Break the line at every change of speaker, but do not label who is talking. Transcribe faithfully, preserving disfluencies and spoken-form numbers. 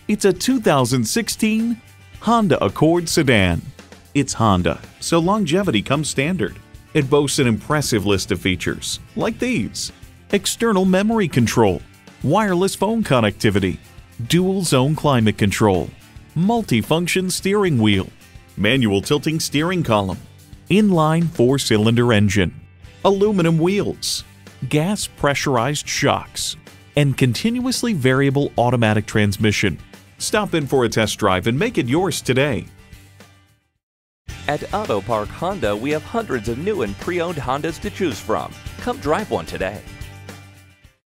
It's a two thousand sixteen Honda Accord sedan. It's Honda, so longevity comes standard. It boasts an impressive list of features like these: external memory control, wireless phone connectivity, dual zone climate control, multifunction steering wheel, manual tilting steering column, inline four-cylinder engine, aluminum wheels, gas pressurized shocks, and continuously variable automatic transmission. Stop in for a test drive and make it yours today.
At Auto Park Honda, we have hundreds of new and pre-owned Hondas to choose from. Come drive one today.